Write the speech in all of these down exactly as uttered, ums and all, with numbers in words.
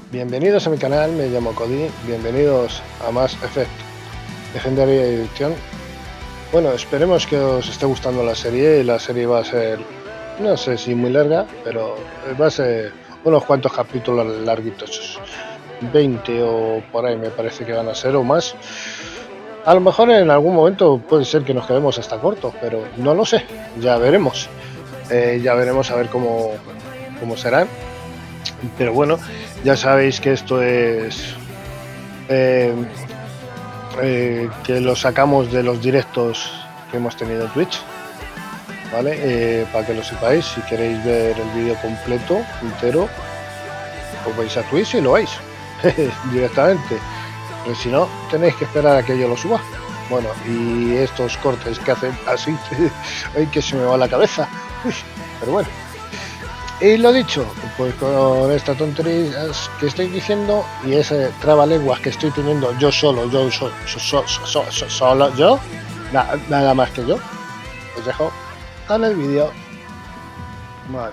Bienvenidos a mi canal, me llamo Cody, bienvenidos a Mass Effect Legendary Edition. Bueno, esperemos que os esté gustando la serie, y la serie va a ser, no sé si muy larga, pero va a ser unos cuantos capítulos larguitos, veinte o por ahí me parece que van a ser o más. A lo mejor en algún momento puede ser que nos quedemos hasta cortos, pero no lo sé, ya veremos. Eh, ya veremos a ver cómo, cómo serán. Pero bueno, ya sabéis que esto es eh, eh, que lo sacamos de los directos que hemos tenido en Twitch, ¿vale? Eh, para que lo sepáis, si queréis ver el vídeo completo, entero, os vais a Twitch y lo veis directamente. Pero si no, tenéis que esperar a que yo lo suba. Bueno, y estos cortes que hacen así, ay, que se me va la cabeza. Pero bueno. Y lo dicho, pues con esta tontería que estoy diciendo y ese trabalenguas que estoy teniendo yo solo, yo so, so, so, so, so, solo yo, na, nada más que yo, os dejo con el vídeo. Vale.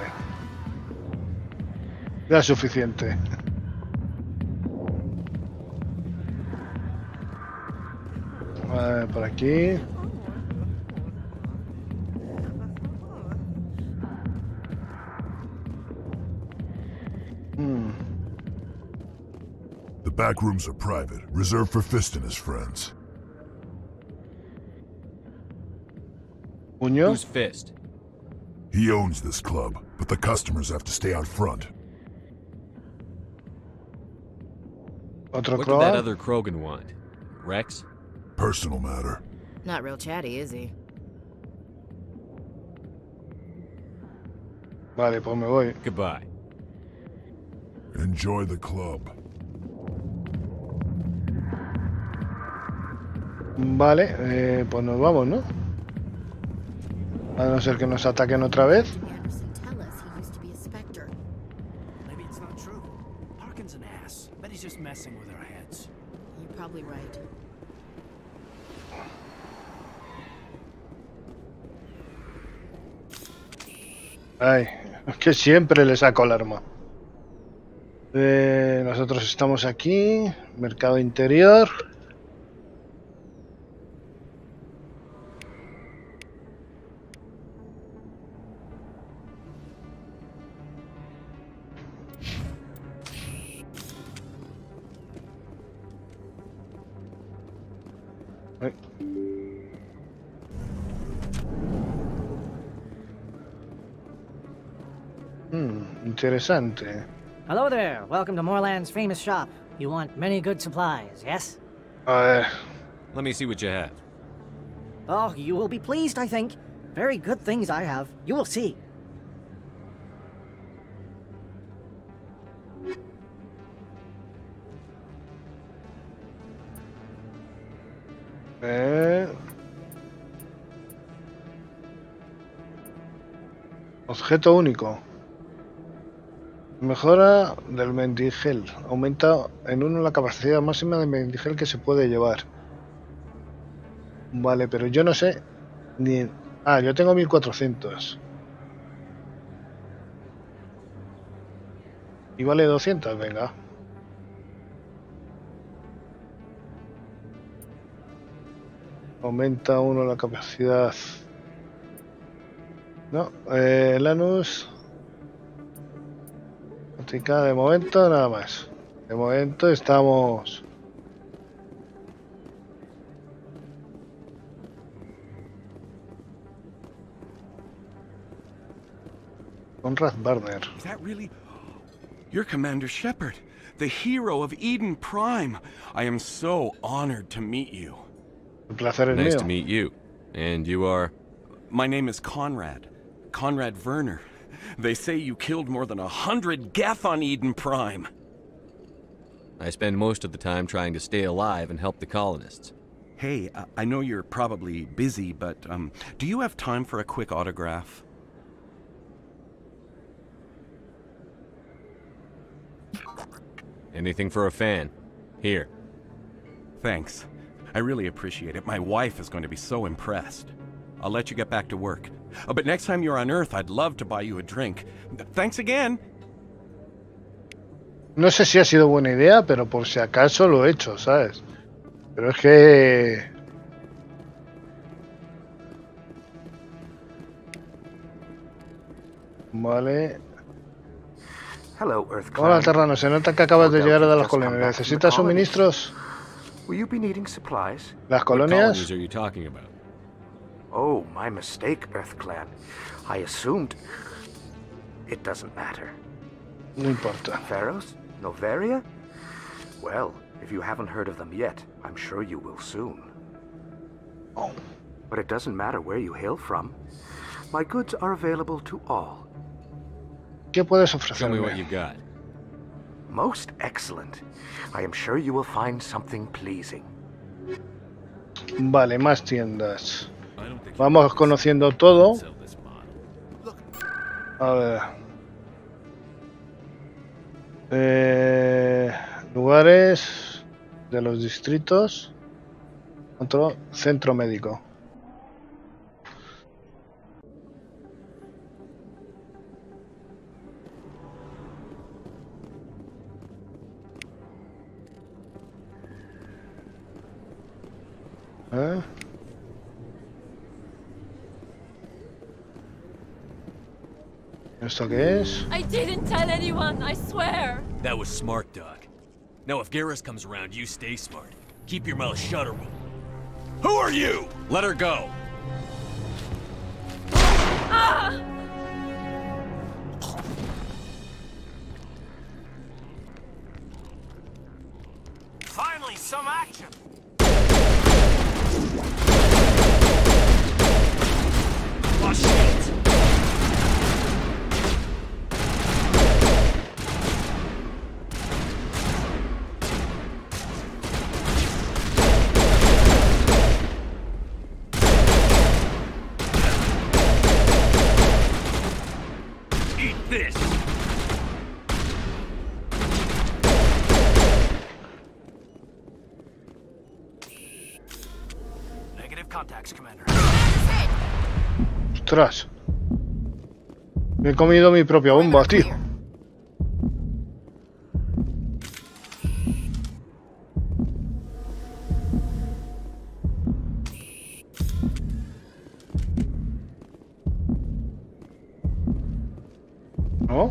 Ya es suficiente. Vale, por aquí. Hmm. The back rooms are private, reserved for Fist and his friends. Puño. Who's Fist? He owns this club, but the customers have to stay out front. Otro What did that croa. other Krogan want? Rex? Personal matter. Not real chatty, is he? Vale, pues me voy. Goodbye. Enjoy the club. Vale, eh, pues nos vamos, ¿no? A no ser que nos ataquen otra vez. Anderson tell us he used to be a Spectre. Maybe it's not true. Harkin's an ass. Bet he's just messing with our heads. You're probably right. Ay, es que siempre le saco el arma. Eh, nosotros estamos aquí, mercado interior. Ay. Hmm, interesante. Hello there. Welcome to Moorland's famous shop. You want many good supplies, yes? A ver, Let me see what you have. Oh, you will be pleased, I think. Very good things I have. You will see. eh. Objeto único. Mejora del mendigel. Aumenta en uno la capacidad máxima de mendigel que se puede llevar. Vale, pero yo no sé ni... Ah, yo tengo mil cuatrocientos. Y vale doscientos, venga. Aumenta uno la capacidad. No, eh, Lanus. De momento nada más. De momento estamos. Conrad Barner. Is that really... You're Commander Shepard, the hero of Eden Prime. I am so honored to meet you. El placer es Nice mío. to meet you. And you are? My name is Conrad. Conrad Werner. They say you killed more than a hundred Geth on Eden Prime. I spend most of the time trying to stay alive and help the colonists. Hey, uh, I know you're probably busy, but um, do you have time for a quick autograph? Anything for a fan. Here. Thanks. I really appreciate it. My wife is going to be so impressed. I'll let you get back to work. Oh, but next time you're on Earth, I'd love to buy you a drink. Thanks again! No sé si ha sido buena idea, pero por si acaso lo he hecho, ¿sabes? Pero es que... Vale. Hello, Earth Hola, Clan. Terrano. Se nota que acabas de No llegar doubt de you've las just come colonias. back from the ¿Necesitas colonies. suministros? Will you be needing supplies? ¿Las What colonies colonias? are you talking about? Oh, my mistake, Earth Clan. I assumed... It doesn't matter. No importa. Pharaohs? Noveria? Well, if you haven't heard of them yet, I'm sure you will soon. Oh. But it doesn't matter where you hail from. My goods are available to all. ¿Qué puedes Show me what ofrecerme? you got. Most excellent. I am sure you will find something pleasing. Vale, más tiendas. Vamos conociendo todo. A ver. Eh, lugares de los distritos. Otro centro médico. ¿Eh? ¿Esto qué es? I didn't tell anyone, I swear. That was smart, Doc. Now if Garrus comes around, you stay smart. Keep your mouth shut or we'll... Who are you? Let her go. Ah! Finally, some action! Oh, shit! Eat this! Negative contacts, Commander. Ostras. Me he comido mi propia bomba, tío. ¿No?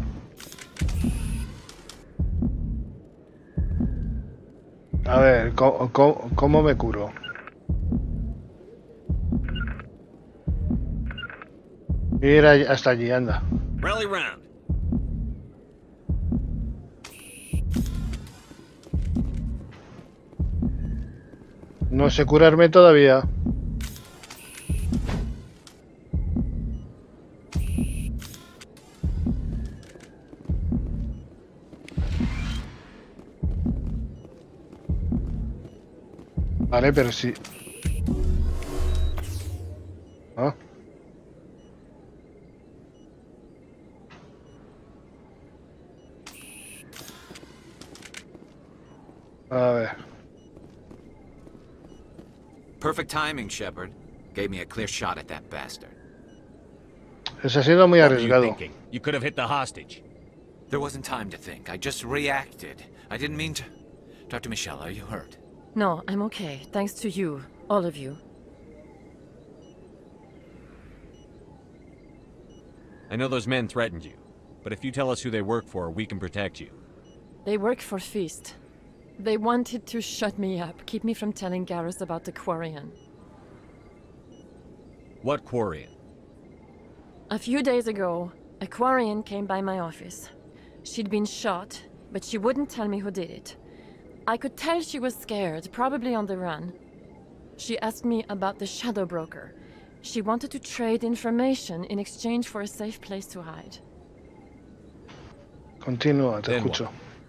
A ver, ¿cómo, cómo, cómo me curo? Ir allí- hasta allí, anda. Rally round. No sé curarme todavía. Vale, pero sí. ¿Ah? A ver. Perfect timing, Shepard. Gave me a clear shot at that bastard. Eso ha sido muy What were you arriesgado. thinking? You could have hit the hostage. There wasn't time to think. I just reacted. I didn't mean to... Doctor Michelle, are you hurt? No, I'm okay, thanks to you, all of you. I know those men threatened you, but if you tell us who they work for, we can protect you. They work for Feast. They wanted to shut me up, keep me from telling Garrus about the Quarian. What Quarian? A few days ago, a Quarian came by my office. She'd been shot, but she wouldn't tell me who did it. I could tell she was scared, probably on the run. She asked me about the Shadow Broker. She wanted to trade information in exchange for a safe place to hide. Continúa, te Then escucho.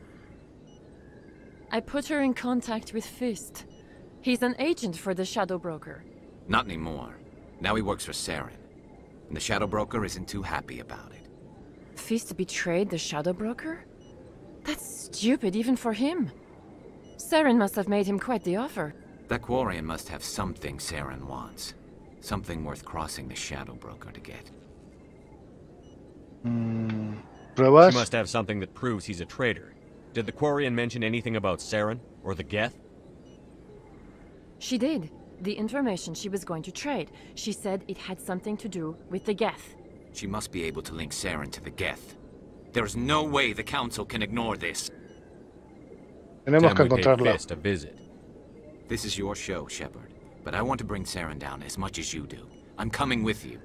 I put her in contact with Fist. He's an agent for the Shadow Broker. Not anymore. Now he works for Saren. And the Shadow Broker isn't too happy about it. Fist betrayed the Shadow Broker? That's stupid even for him. Saren must have made him quite the offer. That Quarian must have something Saren wants. Something worth crossing the Shadow Broker to get. Mm, She ¿Pruebas? must have something that proves he's a traitor. Did the Quarian mention anything about Saren or the Geth? She did. The information she was going to trade. She said it had something to do with the Geth. She must be able to link Saren to the Geth. There's no way the Council can ignore this. Tenemos que Time we pay encontrarla. Fist a visit. This is your show, Shepard. But I want to bring Saren down as much as you do. I'm coming with you.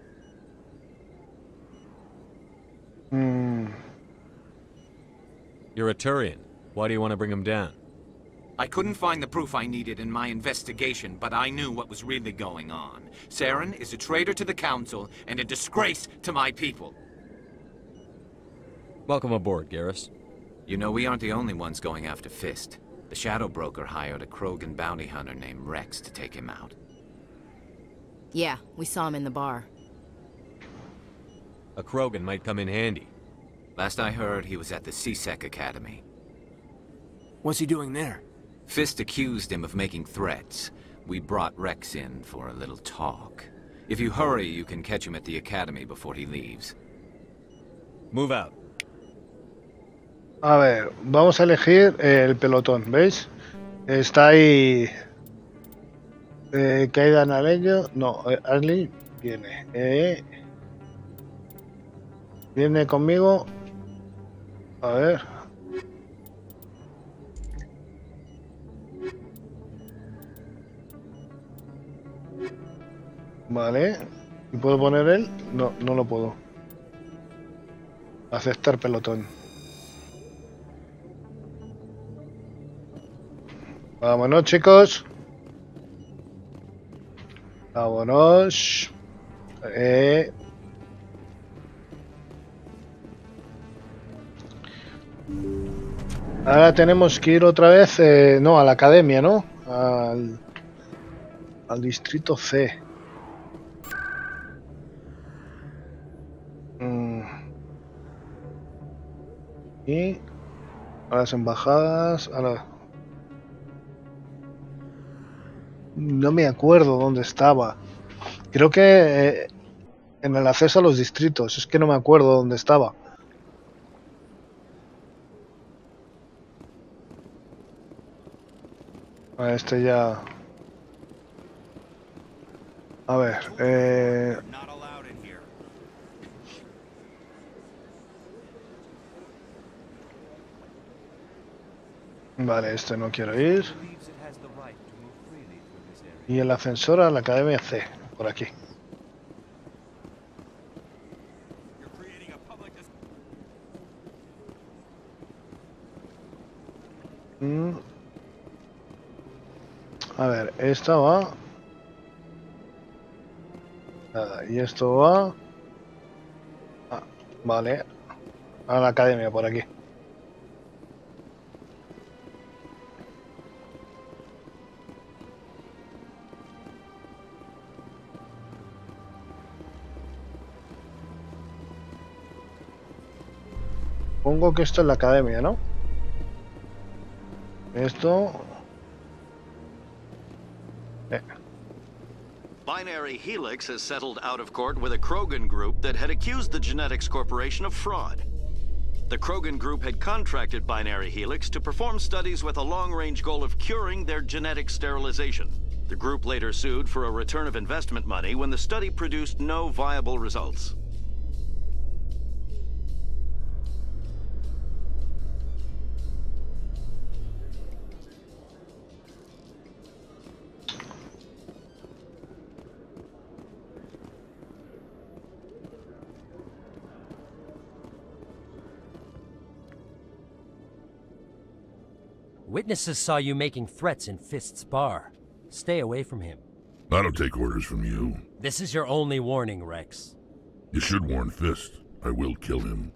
Mm. You're a Turian. Why do you want to bring him down? I couldn't find the proof I needed in my investigation, but I knew what was really going on. Saren is a traitor to the Council and a disgrace to my people. Welcome aboard, Garrus. You know, we aren't the only ones going after Fist. The Shadow Broker hired a Krogan bounty hunter named Rex to take him out. Yeah, we saw him in the bar. A Krogan might come in handy. Last I heard, he was at the C SEC Academy. What's he doing there? Fist accused him of making threats. We brought Rex in for a little talk. If you hurry, you can catch him at the Academy before he leaves. Move out. A ver, vamos a elegir el pelotón, ¿veis? Está ahí... Eh, Caída Naleño... No, eh, Ashley viene. Eh, viene conmigo. A ver... Vale. ¿Y puedo poner él? No, no lo puedo. Aceptar pelotón. Vámonos, chicos. Vámonos. Eh. Ahora tenemos que ir otra vez, eh, no, a la academia, ¿no? Al, al distrito C. Mm. Y a las embajadas, a la... No me acuerdo dónde estaba. Creo que eh, en el acceso a los distritos. Es que no me acuerdo dónde estaba. A este ya... A ver, eh... Vale, este no quiero ir. Y el ascensor a la Academia C, por aquí. Mm. A ver, esta va... Nada, y esto va... Ah, vale. A la Academia, por aquí. Supongo que esto es la academia, ¿no? Esto... Eh. Binary Helix has settled out of court with a Krogan group that had accused the Genetics Corporation of fraud. The Krogan group had contracted Binary Helix to perform studies with a long-range goal of curing their genetic sterilization. The group later sued for a return of investment money when the study produced no viable results. Witnesses saw you making threats in Fist's bar. Stay away from him. I don't take orders from you. This is your only warning, Rex. You should warn Fist. I will kill him.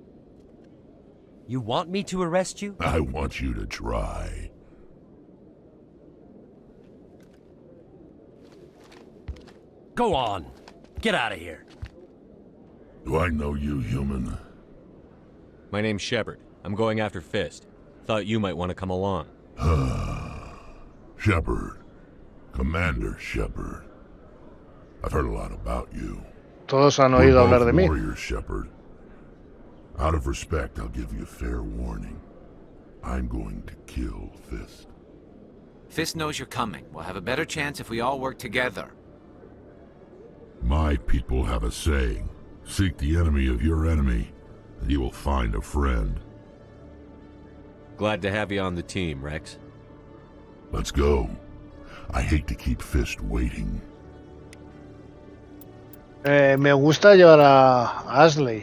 You want me to arrest you? I want you to try. Go on. Get out of here. Do I know you, human? My name's Shepard. I'm going after Fist. Thought you might want to come along. Shepard. Commander Shepard. I've heard a lot about you. Todos han We're oído both hablar de mí. warriors, Shepard. Out of respect, I'll give you fair warning. I'm going to kill Fist. Fist knows you're coming. We'll have a better chance if we all work together. My people have a saying. Seek the enemy of your enemy, and you will find a friend. Glad to have you on the team, Rex. Let's go. I hate to keep Fist waiting. Eh, me gusta llevar a Ashley.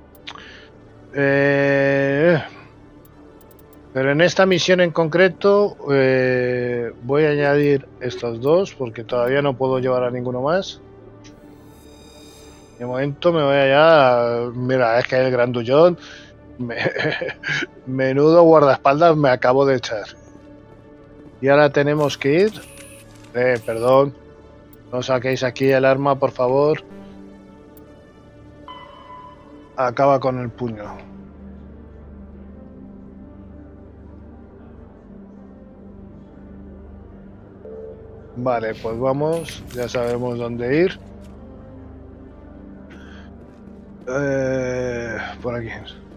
Eh, pero en esta misión en concreto eh, voy a añadir estos dos porque todavía no puedo llevar a ninguno más. De momento me voy allá. Mira, es que el grandullón, me, menudo guardaespaldas me acabo de echar. Y ahora tenemos que ir. Eh, perdón. No saquéis aquí el arma, por favor. Acaba con el puño. Vale, pues vamos. Ya sabemos dónde ir. Eh, por aquí.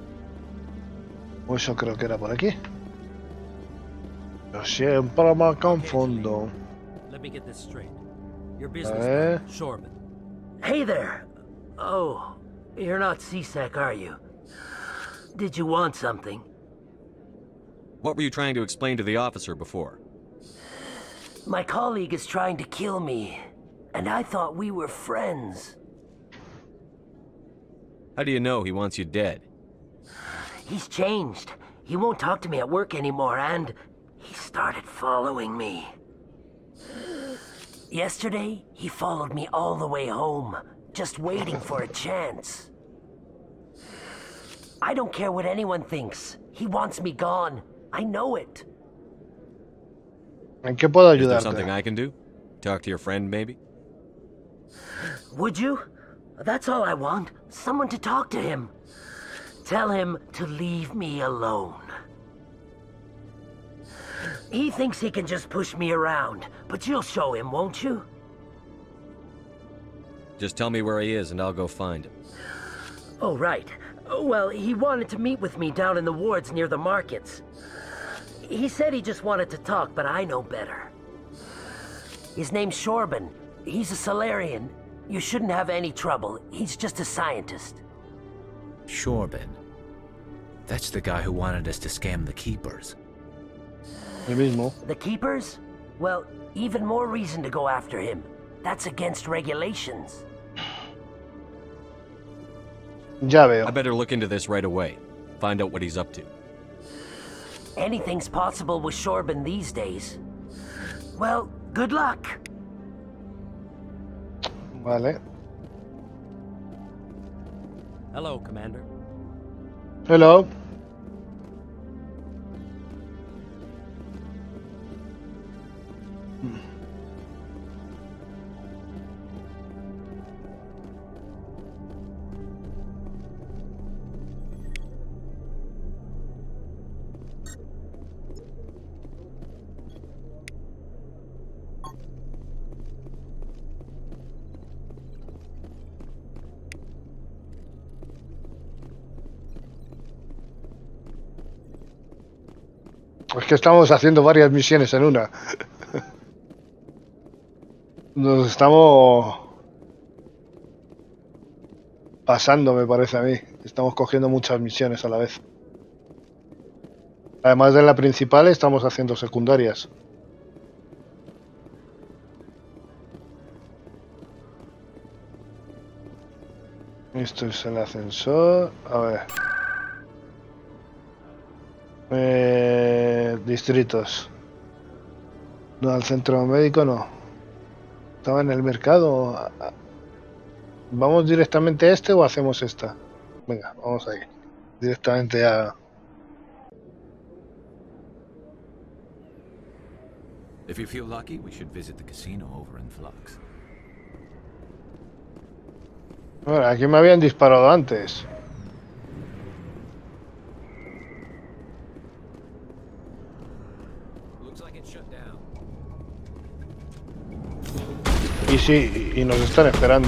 O eso creo que era por aquí. Yo siempre me confundo. Let me get this straight. Your Eh. business, Shorman. Hey there. Oh, you're not C SAC, are you? Did you want something? What were you trying to explain to the officer before? My colleague is trying to kill me, and I thought we were friends. How do you know he wants you dead? He's changed. He won't talk to me at work anymore, and he started following me. Yesterday, he followed me all the way home, just waiting for a chance. I don't care what anyone thinks. He wants me gone. I know it. ¿En qué puedo Is there ayudarte? something I can do? Talk to your friend, maybe? Would you? That's all I want. Someone to talk to him. Tell him to leave me alone. He thinks he can just push me around, but you'll show him, won't you? Just tell me where he is and I'll go find him. Oh, right. Well, he wanted to meet with me down in the wards near the markets. He said he just wanted to talk, but I know better. His name's Shorban. He's a Solarian. You shouldn't have any trouble. He's just a scientist. Shorban. That's the guy who wanted us to scam the Keepers. El mismo. The Keepers? Well, even more reason to go after him. That's against regulations. Ya veo. I better look into this right away. Find out what he's up to. Anything's possible with Shorban these days. Well, good luck. Vale. Hello, Commander. Hello. Es que estamos haciendo varias misiones en una. Nos estamos pasando, me parece a mí. Estamos cogiendo muchas misiones a la vez. Además de la principal, estamos haciendo secundarias. Esto es el ascensor. A ver. Eh, distritos. No, al centro médico no. Estaba en el mercado. ¿Vamos directamente a este o hacemos esta? Venga, vamos ahí. Directamente a... If you feel lucky, we should visit the casino over in Flux. Bueno, aquí me habían disparado antes. Y sí, y nos están esperando.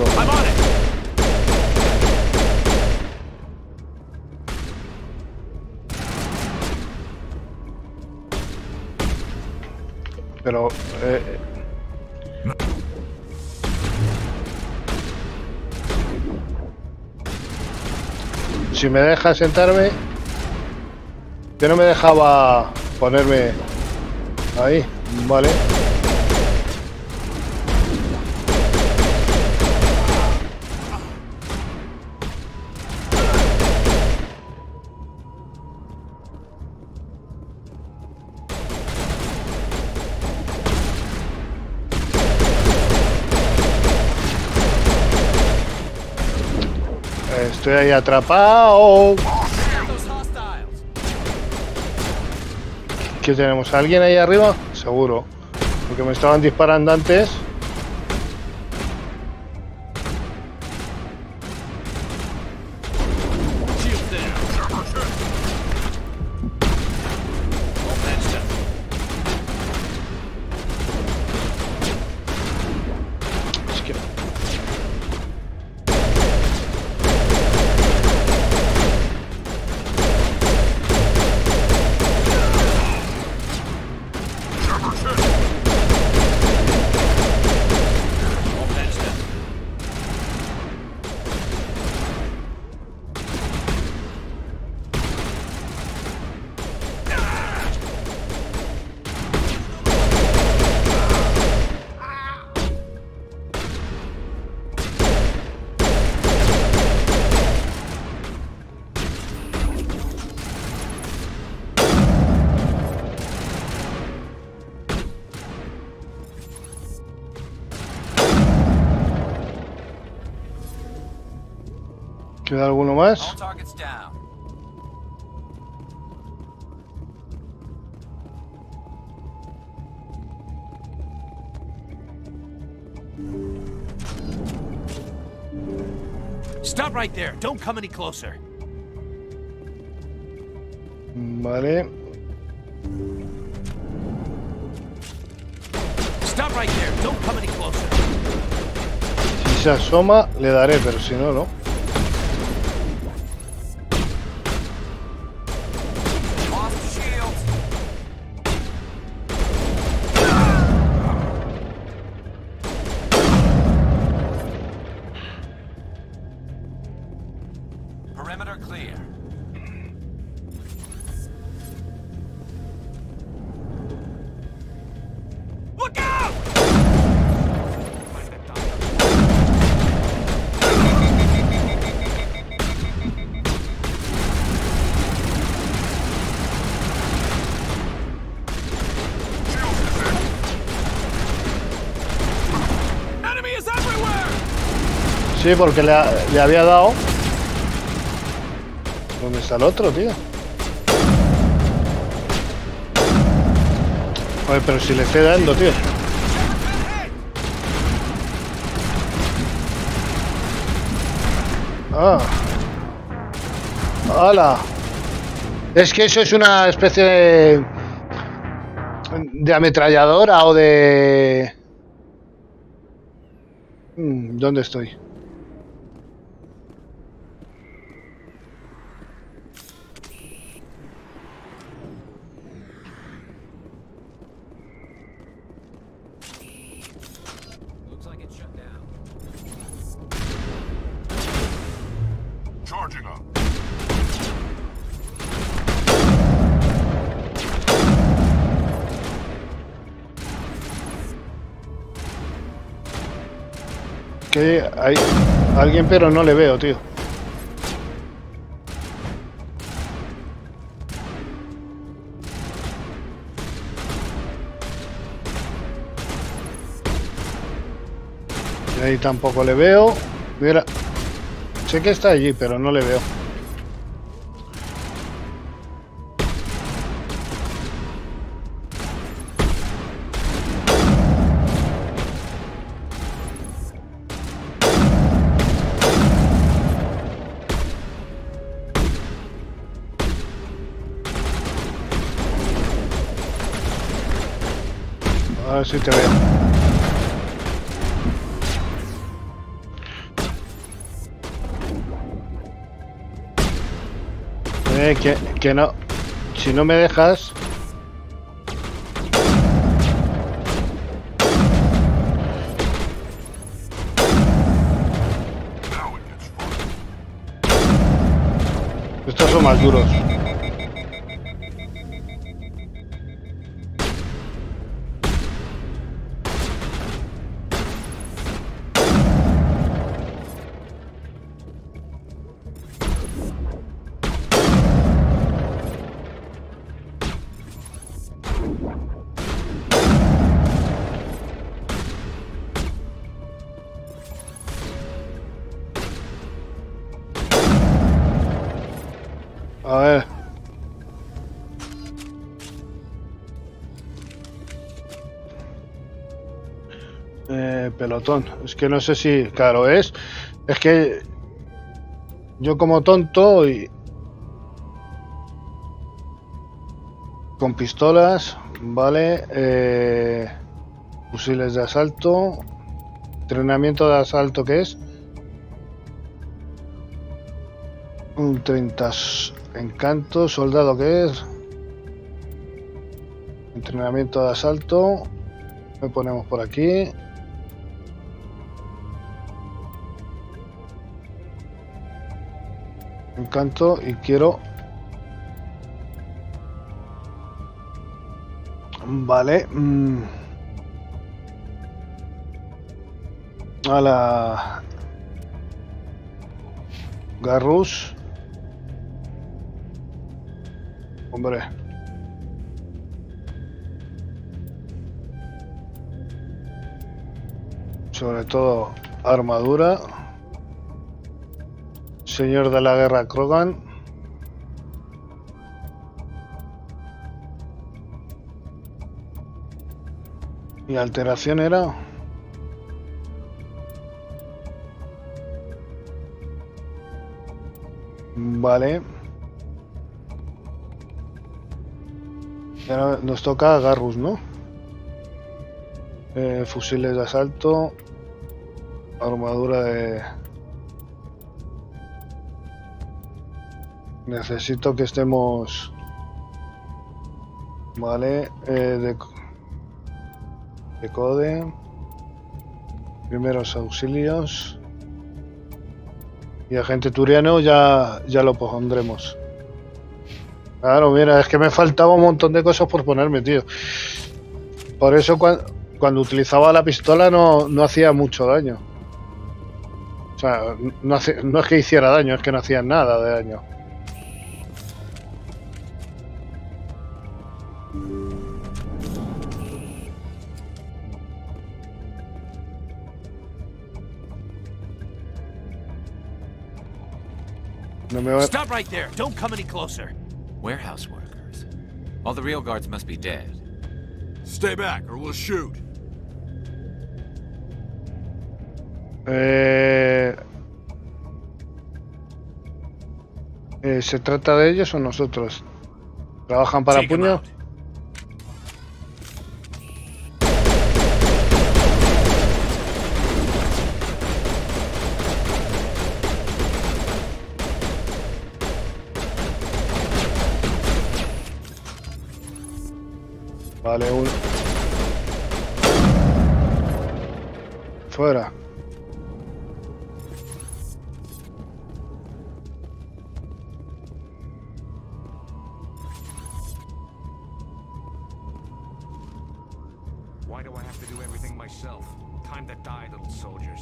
Pero... Eh, si me deja sentarme... Que no me dejaba ponerme ahí, vale. Estoy ahí atrapado. ¿Qué tenemos? ¿Alguien ahí arriba? Seguro. Porque me estaban disparando antes. ¿Queda alguno más? Stop right there. Don't come any closer. Vale. Stop right there. Don't come any closer. Si se asoma, le daré, pero si no, no. Perimeter clear. Look out! Enemy is everywhere. Sí, porque le, le había dado. ¿Dónde está el otro, tío? Oye, pero si le estoy dando, tío. Ah. ¡Hala! Es que eso es una especie de... de ametralladora o de... ¿Dónde estoy? Charging up. Que hay alguien, pero no le veo, tío. Y ahí tampoco le veo. Mira. Sé que está allí, pero no le veo. A ver si te veo. Eh, que, que no. Si no me dejas. son más duros. A ver. Eh, pelotón. Es que no sé si... Claro, es... Es que... Yo como tonto y... Con pistolas, vale. Eh, fusiles de asalto. Entrenamiento de asalto, ¿qué es? Un treinta... Encanto, soldado, ¿qué es? Entrenamiento de asalto. Me ponemos por aquí. Encanto y quiero... Vale. Mm. A la... Garrus. Hombre. Sobre todo armadura. Señor de la guerra Krogan. Y alteración era... Vale. Y ahora nos toca Garrus, ¿no? Eh, fusiles de asalto. Armadura de... Necesito que estemos... Vale. Eh, de... de code. Primeros auxilios. Y agente turiano ya, ya lo pondremos. Claro, mira, es que me faltaba un montón de cosas por ponerme, tío. Por eso cuando, cuando utilizaba la pistola no, no hacía mucho daño. O sea, no, hace, no es que hiciera daño, es que no hacía nada de daño. No me va... Stop right there! Don't come any closer! Warehouse workers. All the real guards must be dead. Stay back or we'll shoot. Eh... Eh, ¿Se trata de ellos o nosotros? ¿Trabajan para Take 'em puño? out. Vale, uno. Fuera. Why do I have to do everything myself? Time to die, little soldiers.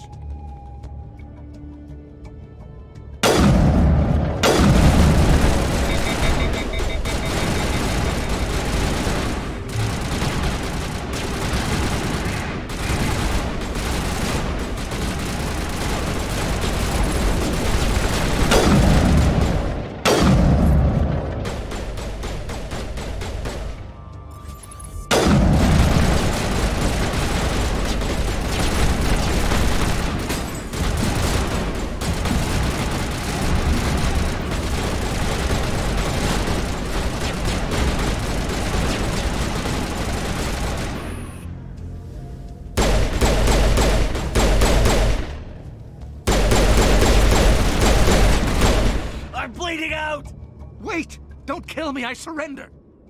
Wait! Don't kill me, I surrender!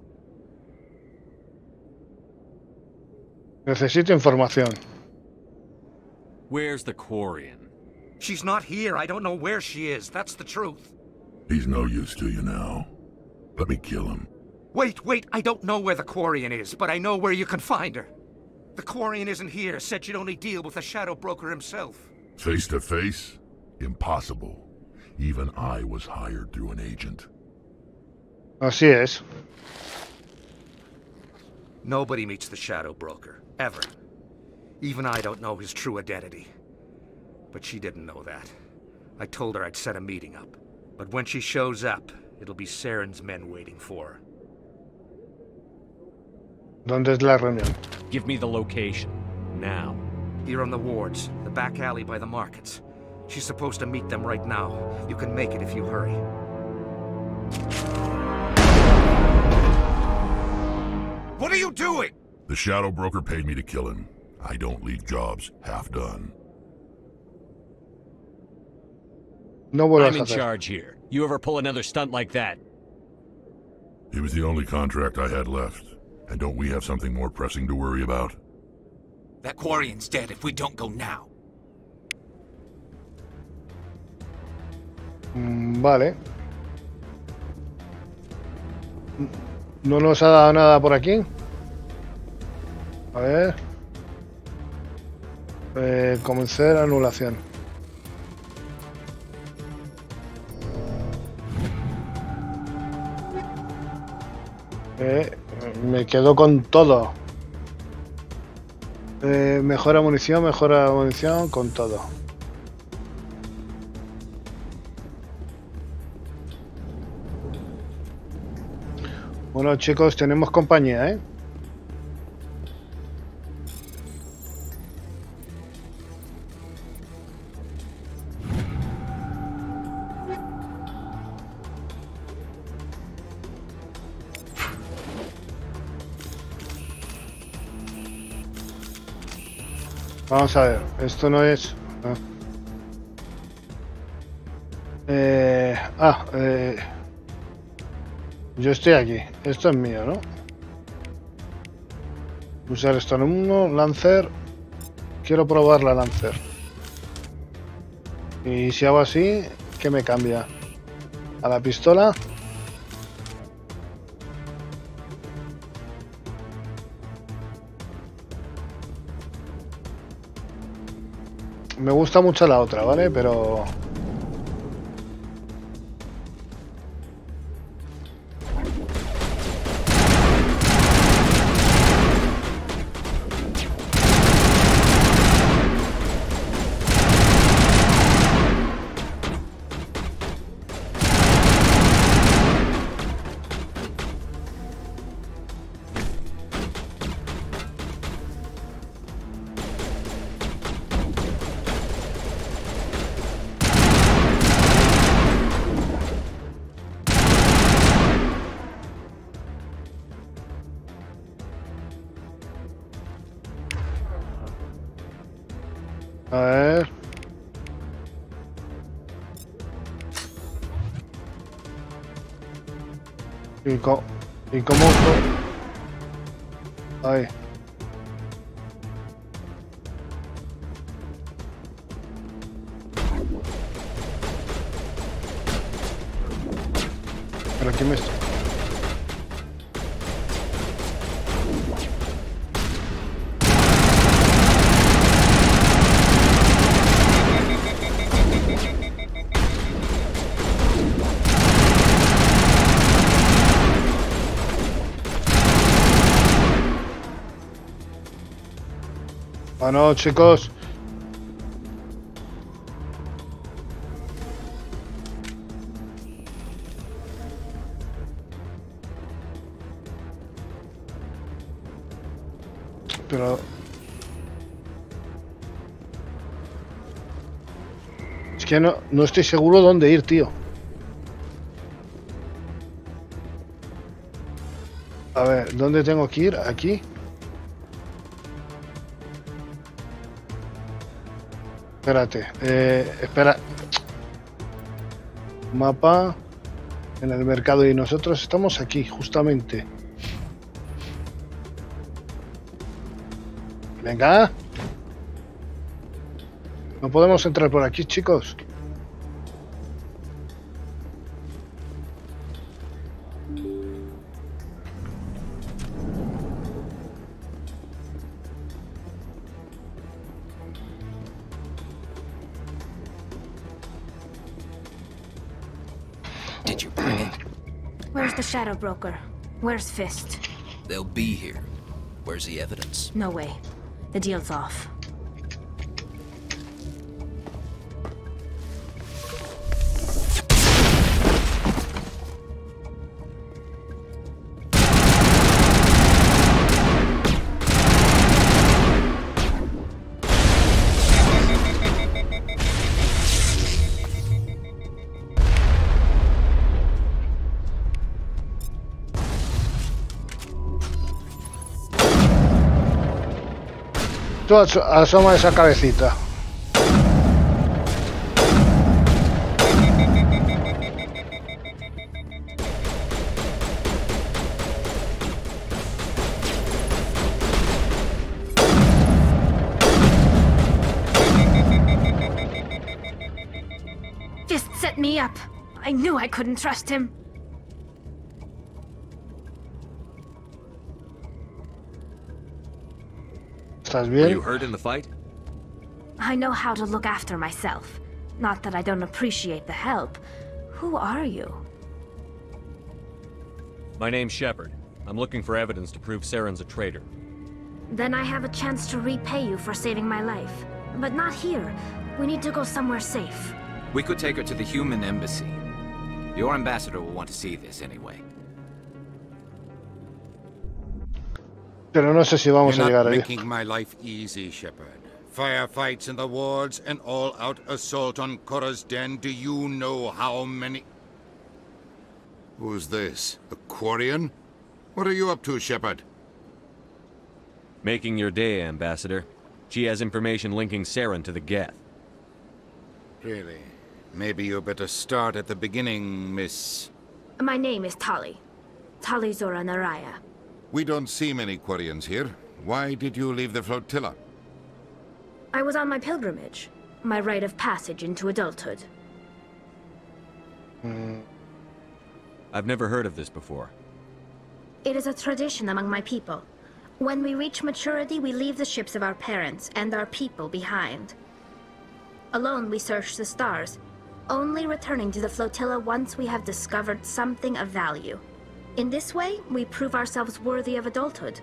Necesito información. Where's the Quarian? She's not here. I don't know where she is. That's the truth. He's no use to you now. Let me kill him. Wait, wait, I don't know where the Quarian is, but I know where you can find her. The Quarian isn't here, said she'd only deal with the Shadow Broker himself. Face to face? Impossible. Even I was hired through an agent. Así es. Nobody meets the Shadow Broker, ever. Even I don't know his true identity. But she didn't know that. I told her I'd set a meeting up. But when she shows up, it'll be Saren's men waiting for her. ¿Dónde es la reunión? Give me the location. Now. Here on the wards, the back alley by the markets. She's supposed to meet them right now. You can make it if you hurry. What are you doing? The Shadow Broker paid me to kill him. I don't leave jobs half done. No I'm in charge here. You ever pull another stunt like that? It was the only contract I had left. And don't we have something more pressing to worry about? That Quarian's dead if we don't go now. Mm, vale. No nos ha dado nada por aquí. A ver. Eh, comenzar anulación. Eh, me quedo con todo. Eh, mejora munición, mejora munición, con todo. Bueno, chicos, tenemos compañía, ¿eh? Vamos a ver, esto no es... Ah, eh, ah eh, yo estoy aquí, esto es mío, ¿no? Usar esto en uno, Lancer. Quiero probar la Lancer. Y si hago así, ¿qué me cambia? A la pistola. Me gusta mucho la otra, ¿vale? Pero... A ver. ¿Y cómo? ¿Y cómo? Ahí. ¿Pero qué me está? Bueno, chicos. Pero... es que no, no estoy seguro dónde ir, tío. A ver, ¿dónde tengo que ir? ¿Aquí? Espérate, eh, espera. Mapa en el mercado y nosotros estamos aquí, justamente. Venga. No podemos entrar por aquí, chicos. Did you bring it? Where's the Shadow Broker? Where's Fist? They'll be here. Where's the evidence? No way. The deal's off. Tú as asoma esa cabecita. Fist set me up. I knew I couldn't trust him. ¿Estás Were bien? you hurt in the fight? I know how to look after myself. Not that I don't appreciate the help. Who are you? My name's Shepard. I'm looking for evidence to prove Saren's a traitor. Then I have a chance to repay you for saving my life. But not here. We need to go somewhere safe. We could take her to the human embassy. Your ambassador will want to see this anyway. Pero no sé si vamos You're a llegar not ahí. making my life easy, Shepard. Firefights in the wards, an all-out assault on Korra's den. Do you know how many... Who's this? A Quarian? What are you up to, Shepard? Making your day, Ambassador. She has information linking Saren to the Geth. Really? Maybe you better start at the beginning, Miss... My name is Tali. Tali Zora Naraya. We don't see many Quarians here. Why did you leave the flotilla? I was on my pilgrimage. My rite of passage into adulthood. Mm. I've never heard of this before. It is a tradition among my people. When we reach maturity, we leave the ships of our parents and our people behind. Alone, we search the stars, only returning to the flotilla once we have discovered something of value. In this way, we prove ourselves worthy of adulthood.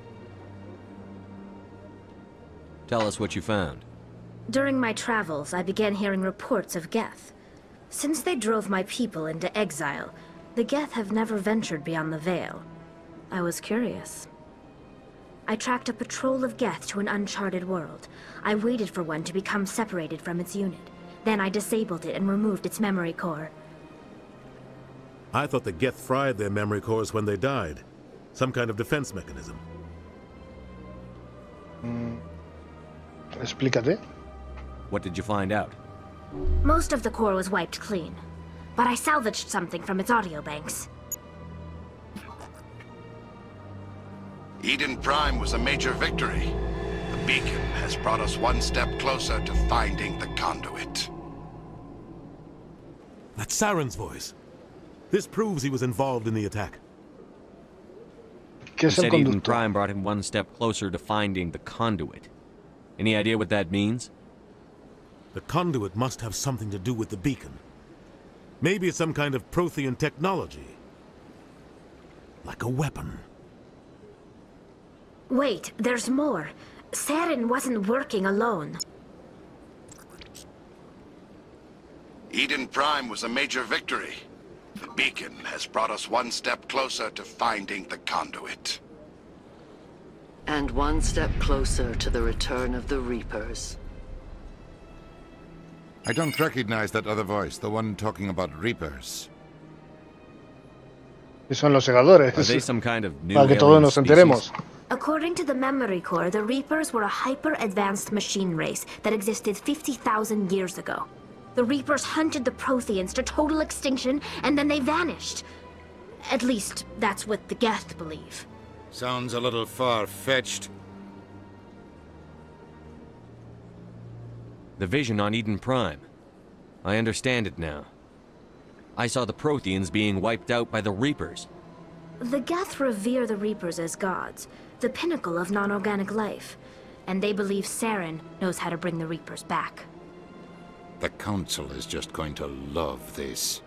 Tell us what you found. During my travels, I began hearing reports of Geth. Since they drove my people into exile, the Geth have never ventured beyond the Veil. I was curious. I tracked a patrol of Geth to an uncharted world. I waited for one to become separated from its unit. Then I disabled it and removed its memory core. I thought the Geth fried their memory cores when they died. Some kind of defense mechanism. Mm. Explícate. What did you find out? Most of the core was wiped clean, but I salvaged something from its audio banks. Eden Prime was a major victory. The beacon has brought us one step closer to finding the conduit. That's Saren's voice. This proves he was involved in the attack. He said Eden Prime brought him one step closer to finding the conduit. Any idea what that means? The conduit must have something to do with the beacon. Maybe it's some kind of Prothean technology. Like a weapon. Wait, there's more. Saren wasn't working alone. Eden Prime was a major victory. The beacon has brought us one step closer to finding the conduit. And one step closer to the return of the Reapers. I don't recognize that other voice, the one talking about Reapers. Son los segadores. Are they some kind of new Para que todos nos species? enteremos. According to the memory core, the Reapers were a hyper-advanced machine race that existed fifty thousand years ago. The Reapers hunted the Protheans to total extinction, and then they vanished. At least, that's what the Geth believe. Sounds a little far-fetched. The vision on Eden Prime. I understand it now. I saw the Protheans being wiped out by the Reapers. The Geth revere the Reapers as gods, the pinnacle of non-organic life. And they believe Saren knows how to bring the Reapers back. The Council is just going to love this.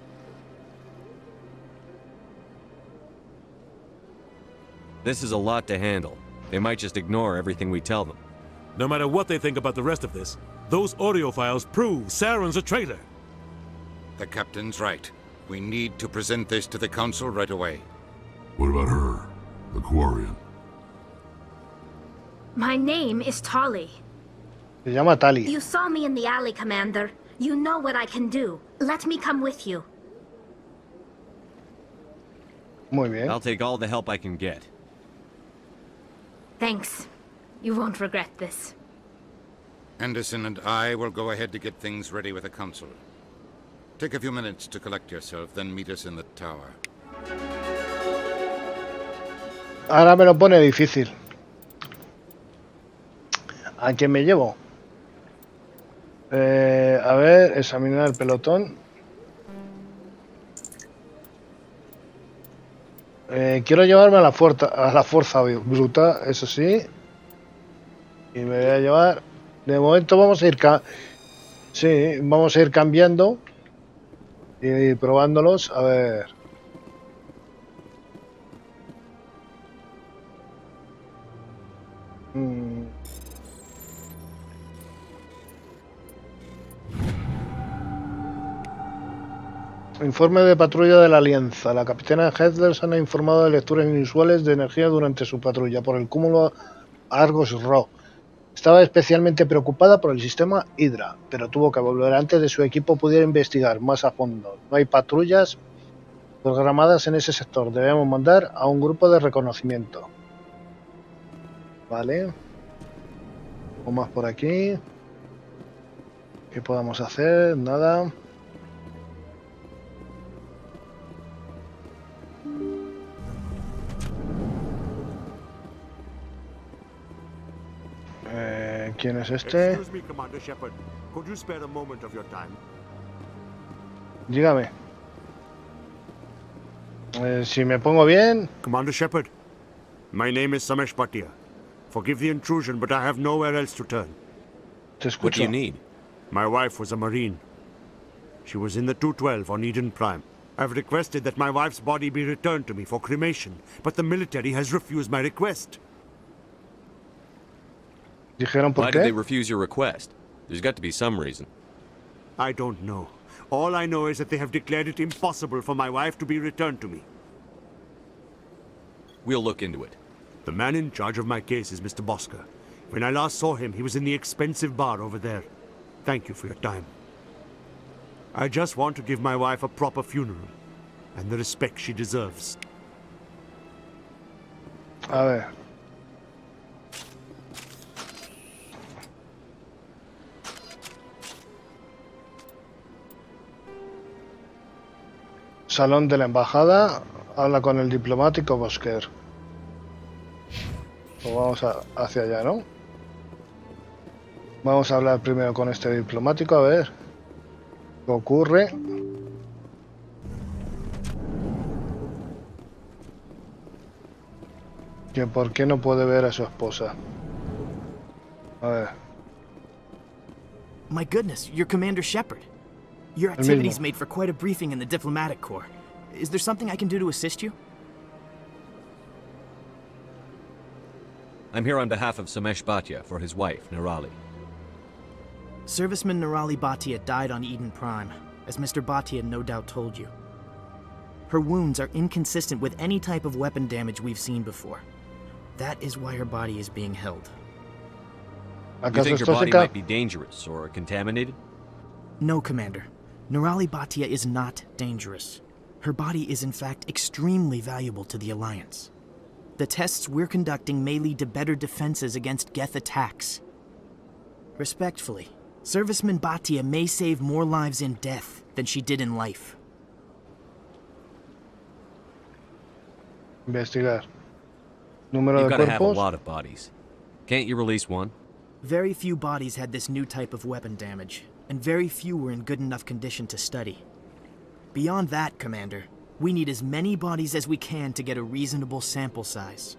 This is a lot to handle. They might just ignore everything we tell them. No matter what they think about the rest of this, those audio files prove Saren's a traitor. The Captain's right. We need to present this to the Council right away. What about her? The Quarian? My name is Tali. Se llama Tali. You saw me in the alley, Commander. You know what I can do. Let me come with you. Muy bien. I'll take all the help I can get. Thanks. You won't regret this. Anderson and I will go ahead to get things ready with the Council. Take a few minutes to collect yourself, then meet us in the tower. Ahora me lo pone difícil. ¿A quién me llevo? Eh, a ver, examinar el pelotón. Eh, quiero llevarme a la, fuerza, a la fuerza bruta, eso sí. Y me voy a llevar... De momento vamos a ir... Sí, vamos a ir cambiando. Y ir probándolos. A ver... Mm. Informe de patrulla de la Alianza. La capitana Henderson ha informado de lecturas inusuales de energía durante su patrulla por el cúmulo Argos Rho. Estaba especialmente preocupada por el sistema Hydra, pero tuvo que volver antes de su equipo pudiera investigar más a fondo. No hay patrullas programadas en ese sector. Debemos mandar a un grupo de reconocimiento. Vale. O más por aquí. ¿Qué podamos hacer? Nada. Eh, ¿Quién es este? Excuse me, Commander Shepard. Could you spare a moment of your time? Dígame. Eh, si me pongo bien. Commander Shepard, my name is Samesh Bhatia. Forgive the intrusion, but I have nowhere else to turn. Te escucho. What do you need? My wife was a Marine. She was in the two twelve on Eden Prime. I've requested that my wife's body be returned to me for cremation, but the military has refused my request. Dijeron por Why qué? did they refuse your request? There's got to be some reason. I don't know. All I know is that they have declared it impossible for my wife to be returned to me. We'll look into it. The man in charge of my case is Mister Bosker. When I last saw him, he was in the expensive bar over there. Thank you for your time. I just want to give my wife a proper funeral, and the respect she deserves. A ver. Salón de la embajada. Habla con el diplomático Bosker. Pues vamos a, hacia allá, ¿no? Vamos a hablar primero con este diplomático, a ver qué ocurre. Que por qué no puede ver a su esposa. A ver. My goodness, you're Commander Shepard. Your activities made for quite a briefing in the diplomatic corps. Is there something I can do to assist you? I'm here on behalf of Samesh Bhatia for his wife, Nirali. Serviceman Nirali Bhatia died on Eden Prime, as Mister Bhatia no doubt told you. Her wounds are inconsistent with any type of weapon damage we've seen before. That is why her body is being held. You think her body might be dangerous or contaminated? No, Commander. Nirali Bhatia is not dangerous. Her body is in fact extremely valuable to the Alliance. The tests we're conducting may lead to better defenses against Geth attacks. Respectfully, Serviceman Bhatia may save more lives in death than she did in life. Investigar. Número You've de got to have a cuerpos. lot of bodies. Can't you release one? Very few bodies had this new type of weapon damage, and very few were in good enough condition to study. Beyond that, Commander, We need as many bodies as we can to get a reasonable sample size.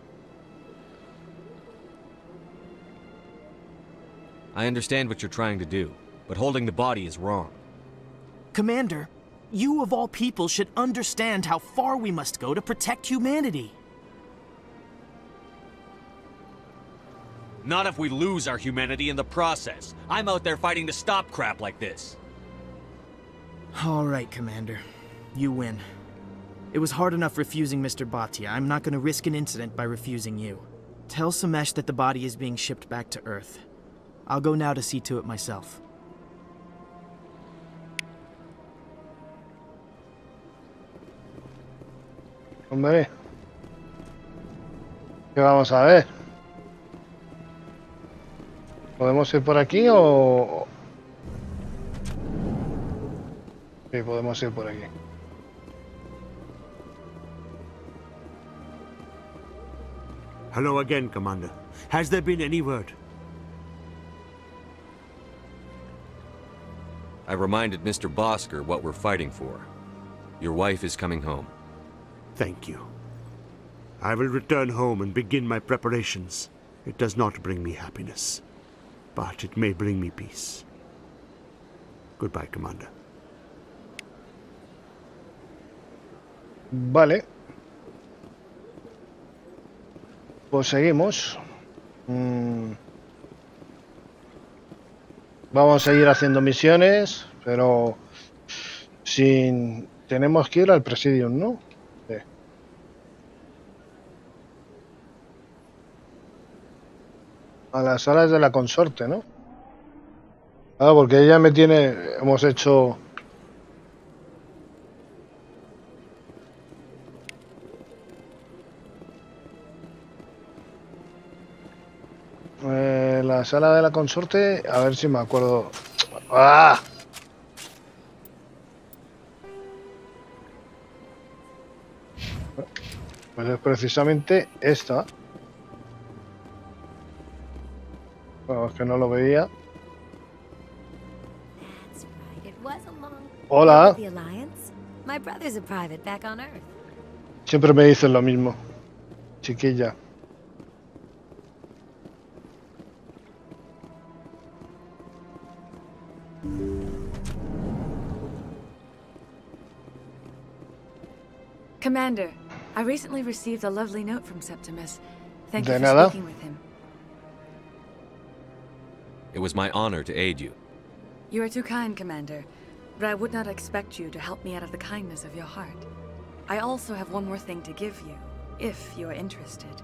I understand what you're trying to do, but holding the body is wrong. Commander, you of all people should understand how far we must go to protect humanity. Not if we lose our humanity in the process. I'm out there fighting to stop crap like this. All right, Commander. You win. It was hard enough refusing Mister Bhatia. I'm not going to risk an incident by refusing you. Tell Samesh that the body is being shipped back to Earth. I'll go now to see to it myself. Hombre, ¿qué vamos a ver? ¿Podemos ir por aquí o...? Sí, podemos ir por aquí. Hello again, Commander. Has there been any word? I reminded Mister Bosker what we're fighting for. Your wife is coming home. Thank you. I will return home and begin my preparations. It does not bring me happiness, but it may bring me peace. Goodbye, Commander. Vale. Pues seguimos. Mm. Vamos a seguir haciendo misiones, pero sin... Tenemos que ir al Presidium, ¿no? Sí. A las salas de la consorte, ¿no? Ah, porque ella me tiene... Hemos hecho... Eh, la sala de la consorte, a ver si me acuerdo. ¡Ah! Pues es precisamente esta. Bueno, es que no lo veía. Hola. Siempre me dicen lo mismo, chiquilla. Commander, I recently received a lovely note from Septimus. Thank De you for nada. speaking with him. It was my honor to aid you. You are too kind, Commander, but I would not expect you to help me out of the kindness of your heart. I also have one more thing to give you, if you are interested.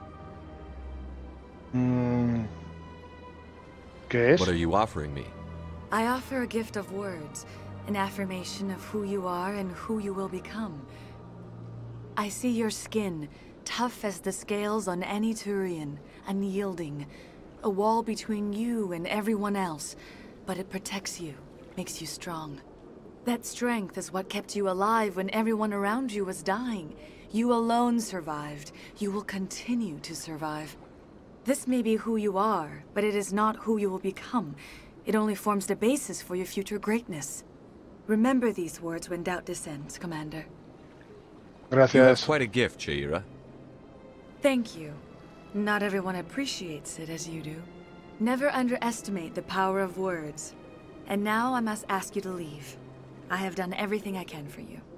Mm. ¿Qué es? What are you offering me? I offer a gift of words, an affirmation of who you are and who you will become. I see your skin, tough as the scales on any Turian, unyielding. A wall between you and everyone else, but it protects you, makes you strong. That strength is what kept you alive when everyone around you was dying. You alone survived. You will continue to survive. This may be who you are, but it is not who you will become. It only forms the basis for your future greatness. Remember these words when doubt descends, Commander. Gracias. You have quite a gift, Shaira. Thank you. Not everyone appreciates it as you do. Never underestimate the power of words. And now I must ask you to leave. I have done everything I can for you.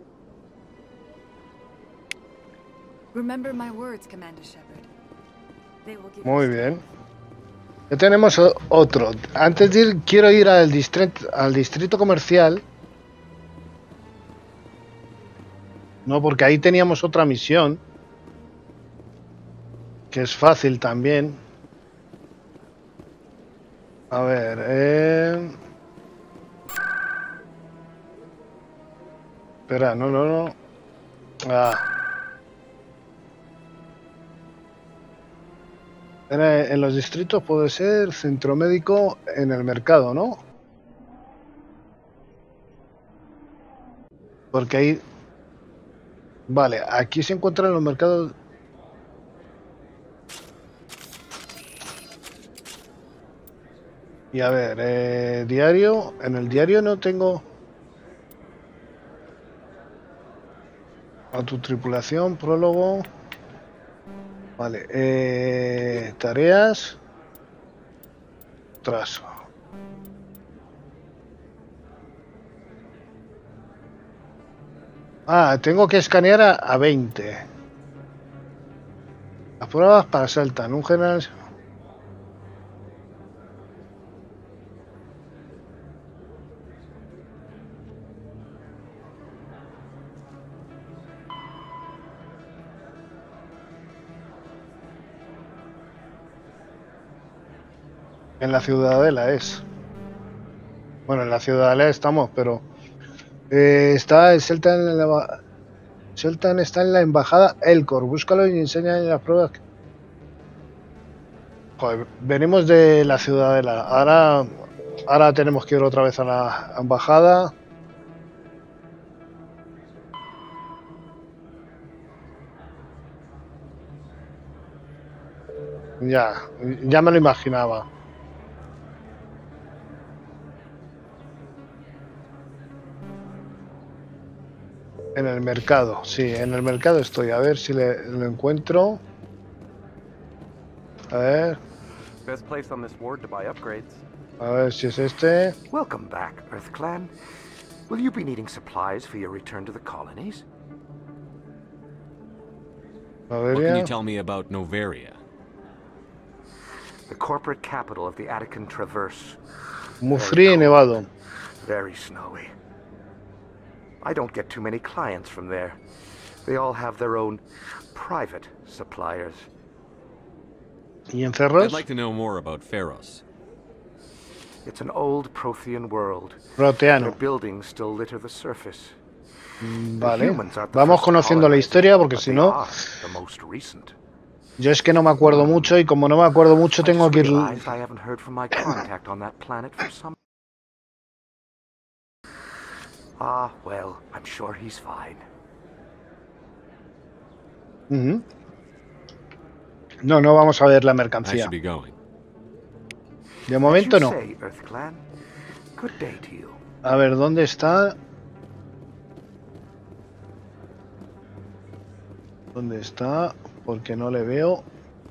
Remember my words, Commander Shepard. They will give Muy you bien. Ya tenemos o- otro. Antes de ir, quiero ir al distrito, al distrito comercial. No, porque ahí teníamos otra misión. Que es fácil también. A ver, eh... Espera, no, no, no. Ah. Era en los distritos puede ser centro médico en el mercado, ¿no? Porque ahí... Vale, aquí se encuentran los mercados... Y a ver, eh, diario... En el diario no tengo... A tu tripulación, prólogo. Vale, eh, tareas. Trazo. Ah, tengo que escanear a, a veinte. Las pruebas para Seltan, un general. En la Ciudadela es. Bueno, en la Ciudadela estamos, pero eh, está el Seltan en la Seltan está en la embajada Elcor. Búscalo y enseña en las pruebas. Joder, venimos de la Ciudadela. Ahora, ahora tenemos que ir otra vez a la embajada. Ya, ya me lo imaginaba. En el mercado, sí, en el mercado estoy. A ver si le, lo encuentro. A ver. Best place on this ward to buy upgrades. A ver si es este. Welcome back, EarthClan. Will you be needing supplies for your return to the colonies? What can you tell me about Noveria? The corporate capital of the Attican Traverse. Muy frío y nevado. Very snowy. I don't get too many clients from there. They all have their own private suppliers. ¿Y en Ferros? I'd like to know more about Ferros. It's an old Prothean world. Proteano. Their buildings still litter the surface. Vale. Vamos conociendo la historia porque si no... Yo es que no me acuerdo mucho y como no me acuerdo mucho tengo que ir... Ah, well, I'm sure he's fine. Uh-huh. No, no vamos a ver la mercancía. De momento no. A ver, ¿dónde está? ¿Dónde está? Porque no le veo.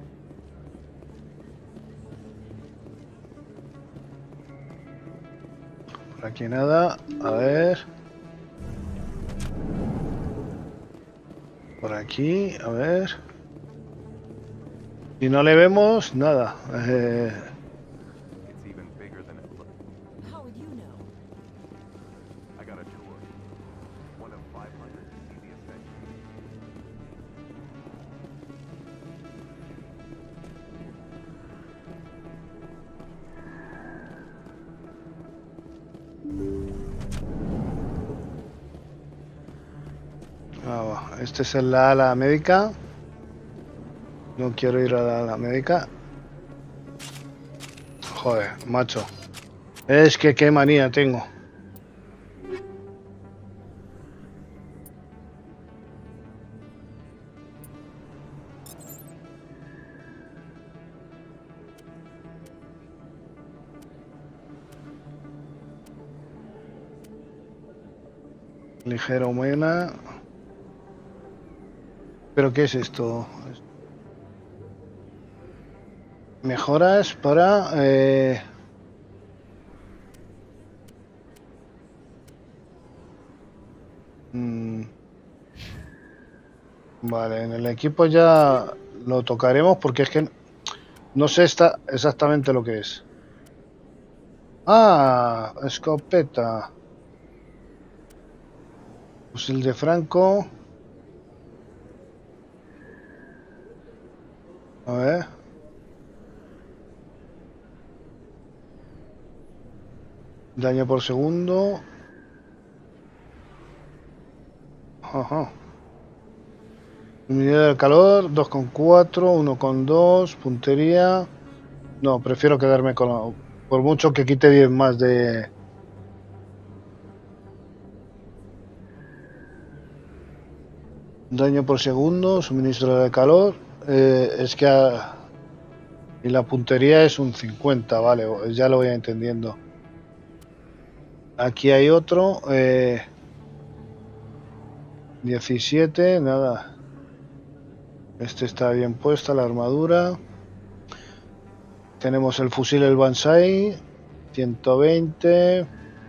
Por aquí nada. A ver. Por aquí, a ver. Si no le vemos, nada. Eh... Ah, este es el ala médica. No quiero ir a la, ala médica. Joder, macho. Es que qué manía tengo. Ligera humana. ¿Pero qué es esto? Mejoras para... Eh... Mm. Vale, en el equipo ya lo tocaremos porque es que no sé esta exactamente lo que es. Ah, escopeta. Fusil de Franco. A ver. Daño por segundo. Ajá. Unidad de calor, dos coma cuatro, uno coma dos, puntería. No, prefiero quedarme con... Por mucho que quite diez más de... Daño por segundo, suministro de calor. Eh, es que... A... Y la puntería es un cincuenta, vale, ya lo voy entendiendo. Aquí hay otro. Eh... diecisiete, nada. Este está bien puesta, la armadura. Tenemos el fusil, el Banzai, ciento veinte.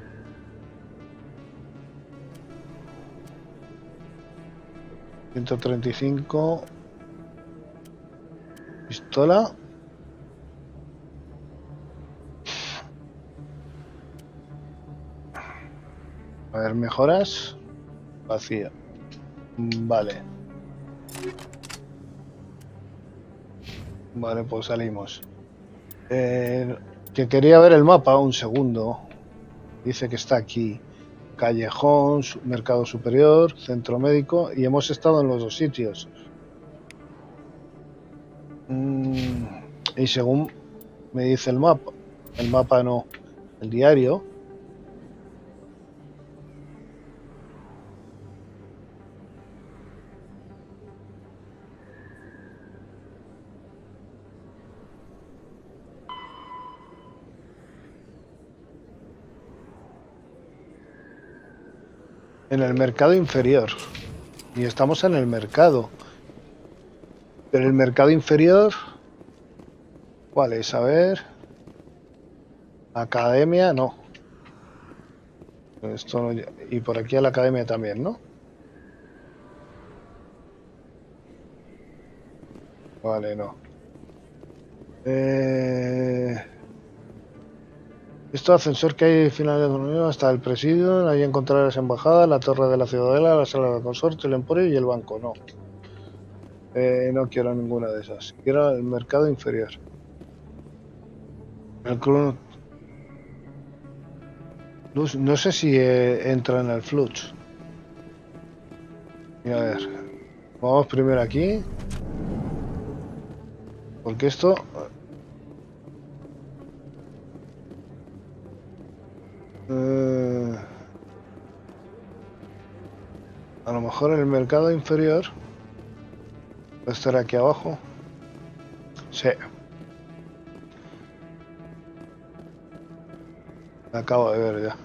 ciento treinta y cinco. Pistola. A ver, mejoras. Vacía. Vale. Vale, pues salimos. Eh, que quería ver el mapa, un segundo. Dice que está aquí. Callejón, mercado superior, centro médico, y hemos estado en los dos sitios. Mm, y según me dice el mapa, el mapa no, el diario. En el mercado inferior. Y estamos en el mercado. Pero el mercado inferior... ¿Cuál es? A ver... Academia, no. Esto no... Y por aquí a la academia también, ¿no? Vale, no. Eh... Esto ascensor que hay finales de la Unión hasta el presidio, ahí encontrarás embajada, la torre de la ciudadela, la sala de consorte, el emporio y el banco. No. Eh, no quiero ninguna de esas. Quiero el mercado inferior. El club... No sé si eh, entra en el flux. Y a ver. Vamos primero aquí. Porque esto... Uh, a lo mejor el mercado inferior puede estar aquí abajo. Sí. Me acabo de ver ya.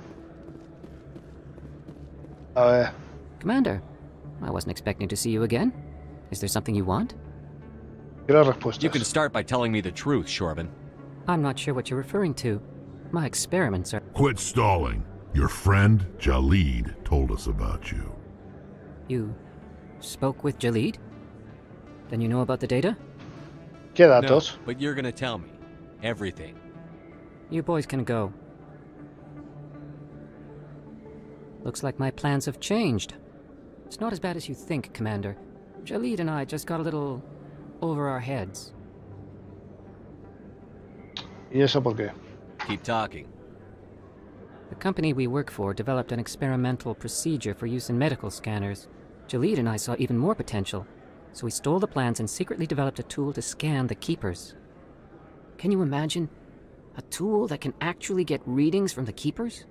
A ver. Commander, I wasn't expecting to see you again. Is there something you want? Quiero respuestas. You can start by telling me the truth, Shorban. I'm not sure what you're referring to. My experiments are... Quit stalling. Your friend, Jalid, told us about you. You spoke with Jalid? Then you know about the data? ¿Qué datos? No, but you're gonna tell me. Everything. You boys can go. Looks like my plans have changed. It's not as bad as you think, Commander. Jalid and I just got a little over our heads. ¿Y eso por qué? Keep talking. The company we work for developed an experimental procedure for use in medical scanners. Jalid and I saw even more potential, so we stole the plans and secretly developed a tool to scan the Keepers. Can you imagine? A tool that can actually get readings from the Keepers?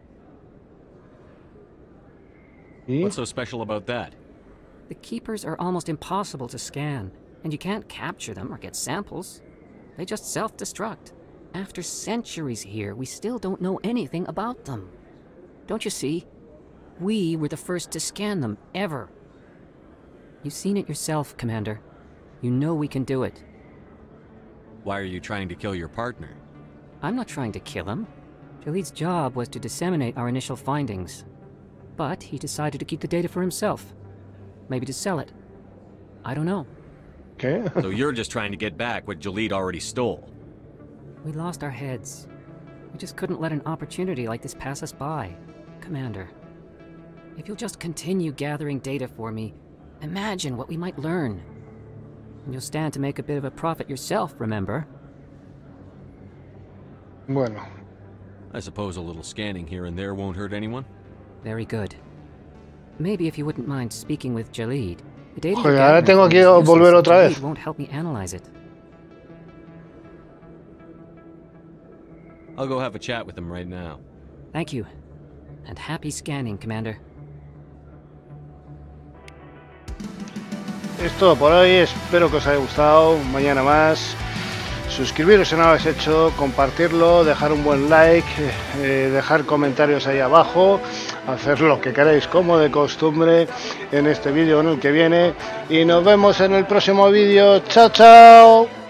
What's so special about that? The Keepers are almost impossible to scan, and you can't capture them or get samples. They just self-destruct. After centuries here, we still don't know anything about them. Don't you see? We were the first to scan them, ever. You've seen it yourself, Commander. You know we can do it. Why are you trying to kill your partner? I'm not trying to kill him. Jalid's job was to disseminate our initial findings. But he decided to keep the data for himself. Maybe to sell it. I don't know. Okay. So you're just trying to get back what Jalid already stole. We lost our heads. We just couldn't let an opportunity like this pass us by. Commander, if you'll just continue gathering data for me, imagine what we might learn. And you'll stand to make a bit of a profit yourself, remember? Bueno. I suppose a little scanning here and there won't hurt anyone? Very good. Maybe if you wouldn't mind speaking with Jalid. The data Joder, ahora tengo que volver otra vez. Jalid won't help me analyze it. I'll go have a chat with him right now. Thank you. And happy scanning, Commander. Es todo por hoy, espero que os haya gustado. Mañana más. suscribiros si no lo habéis hecho, compartirlo, dejar un buen like, eh, dejar comentarios ahí abajo, hacer lo que queráis como de costumbre en este vídeo o en el que viene, y nos vemos en el próximo vídeo. ¡Chao, chao!